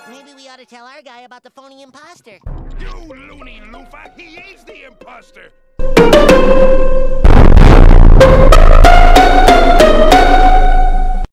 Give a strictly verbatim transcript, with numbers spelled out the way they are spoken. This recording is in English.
Maybe we ought to tell our guy about the phony imposter. You loony loofah! He is the imposter!